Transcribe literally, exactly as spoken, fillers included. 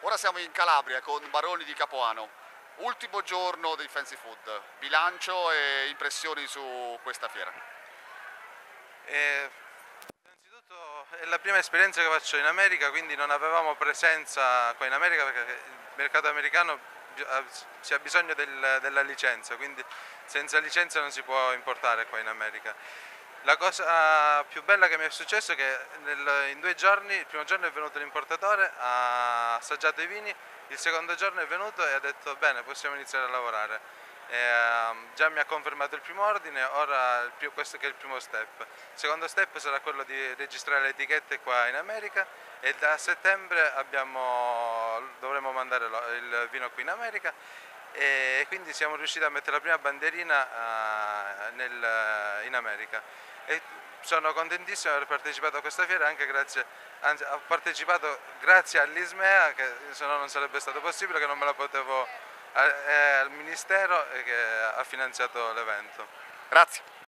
Ora siamo in Calabria con Baroni di Capuano, ultimo giorno dei Fancy Food, bilancio e impressioni su questa fiera. E, innanzitutto è la prima esperienza che faccio in America, quindi non avevamo presenza qua in America perché il mercato americano si ha bisogno del, della licenza, quindi senza licenza non si può importare qua in America. La cosa più bella che mi è successo è che nel, in due giorni, il primo giorno è venuto l'importatore, ha assaggiato i vini, il secondo giorno è venuto e ha detto bene, possiamo iniziare a lavorare. E, um, già mi ha confermato il primo ordine, ora il, questo che è il primo step. Il secondo step sarà quello di registrare le etichette qua in America e da settembre abbiamo, dovremo mandare lo, il vino qui in America e quindi siamo riusciti a mettere la prima bandierina uh, nel, in America. E sono contentissimo di aver partecipato a questa fiera, anche grazie, anzi, ho partecipato grazie all'Ismea, che se no non sarebbe stato possibile, che non me la potevo, al Ministero che ha finanziato l'evento. Grazie.